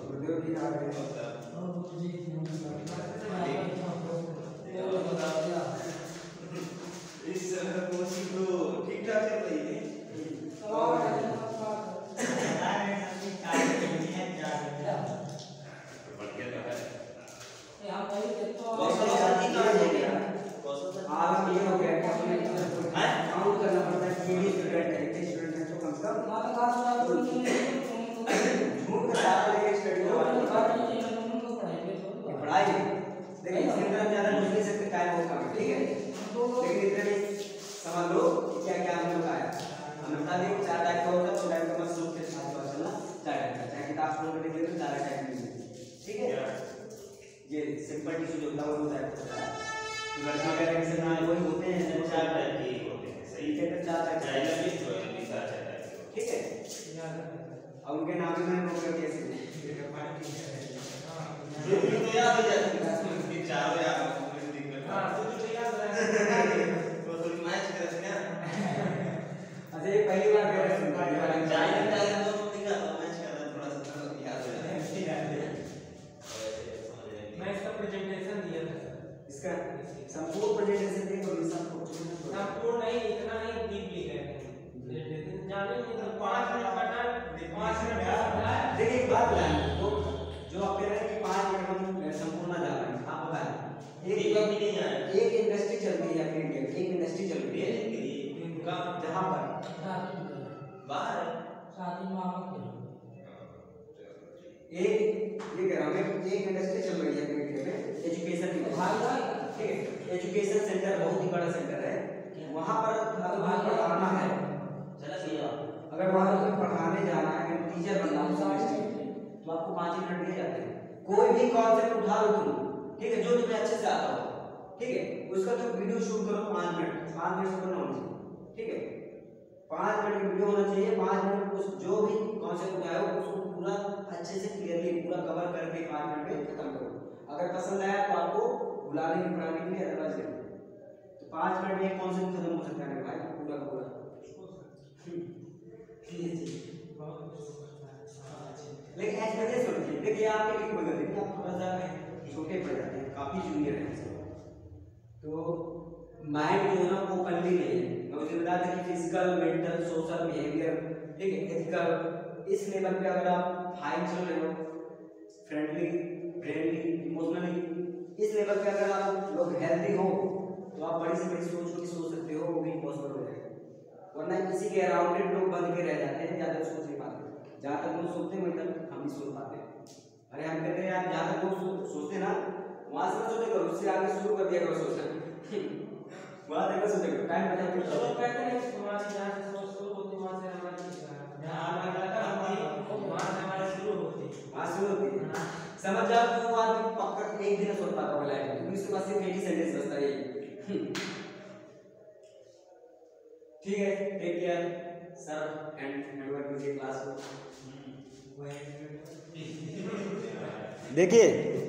ठीक ठाक चल रही है। समझ लो क्या क्या हमने बताया। हमने बता दिया चार टाइप का होता है, तो टाइप का मत सोच के साथ पता चलना चार टाइप का, चाहे किताब खोल के देख लेते चार टाइप में। ठीक है, ये सिंपल टिश्यू जो होता है वो टाइप होता है। तो लड़का वगैरह के ना वही होते हैं जो चार टाइप के होते हैं। सही है, चार टाइप चाइल्ड भी जो है भी चार टाइप। ठीक है, अब उनके नाम भी मैंने नोट कर दिए इसमें। जो तो याद हो जाती है इसमें चार याद दिक्कत। हां तो याद रहा तो थोड़ी मैच कर ना। अच्छा ये पहली बार कह रहे हैं चाइल्ड टाइप तो दिखा तो मैच कर रहा थोड़ा सा याद हो जाता है। मैं इसका प्रेजेंटेशन दिया था सर, इसका संपूर्ण प्रेजेंटेशन दिया तो सबको संपूर्ण नहीं, इतना नहीं डीपली गए जाने नहीं 5 मिनट का टाइम 5 मिनट का। देखिए एक बात बताएं तो जो आप कह रहे हैं कि 5 मिनट हम संपूर्ण जा रहे हैं, आप बताएं एक इंडस्ट्री चल रही है अपनी इंडिया में, एक इंडस्ट्री चल रही है जहां पर बाहर शादी मामला एक ये कह रहा हूं एक इंडस्ट्री चल रही है अपनी इंडिया में एजुकेशन की। ठीक है, एजुकेशन सेंटर बहुत ही बड़ा सेंटर है, वहां पर पढ़ाना है। अगर वहां पर पढ़ाने जाना है, टीचर बनना है तो आपको 5 मिनट दिए जाते हैं। कोई भी कॉन्सेप्ट उठा लो तुम, ठीक है, जो तुम्हें अच्छे से आता हो, ठीक है, उसका तुम वीडियो शूट करो 5 मिनट से करना होना चाहिए। ठीक है, 5 मिनट की वीडियो होना चाहिए। 5 मिनट उस जो भी कॉन्सेप्ट उठाया हो उसको पूरा अच्छे से क्लियरली पूरा कवर करके 5 मिनट में खत्म करो। अगर पसंद आया तो आपको बुलाने की पढ़ाने के लिए, अदरवाइज नहीं। तो 5 मिनट में कॉन्सेप्ट खत्म हो सकता है भाई पूरा का पूरा। लेकिन ऐसे सोचिए, देखिए आप एक एक बगल देखिए, आप थोड़ा सा छोटे पड़ जाते हैं, काफी जूनियर हैं, तो माइंड जो है ना वो ओपनली नहीं है। मैं मुझे बता दें कि फिजिकल, मेंटल, सोशल, बिहेवियर, ठीक है, एथिकल, इस लेवल पे अगर आप हाई चल रहे हो, फ्रेंडली, फ्रेंडली, इमोशनली, इस लेवल पे अगर आप लोग हेल्दी हो तो आप बड़ी से बड़ी सोच को सोच सकते हो, वो भी पॉसिबल हो जाएगा। वरना इसी के अराउंडेड लोग बंद के रह जाते हैं, ज़्यादा सोच नहीं पाते। जहाँ तक लोग सोचते हैं वहीं तक हम नहीं सोच पाते। अरे हम कहते हैं यार जहाँ तक लोग सोचते ना वहाँ से सोचे करो, उससे आगे शुरू कर दिया करो सोचना। वहाँ तक सोचे करो, टाइम बचा के चलो। कहते हैं तुम्हारी जहाँ से सोच शुरू होती वहाँ से हमारी वहाँ शुरू होती है। समझ जाओ कि वो आदमी पक्का एक दिन सोच पाता होगा लाइफ में, क्योंकि उसके पास सिर्फ एक ही सेंटेंस बचता है। ठीक है, take care sir and handover कीजिए क्लास को। देखिए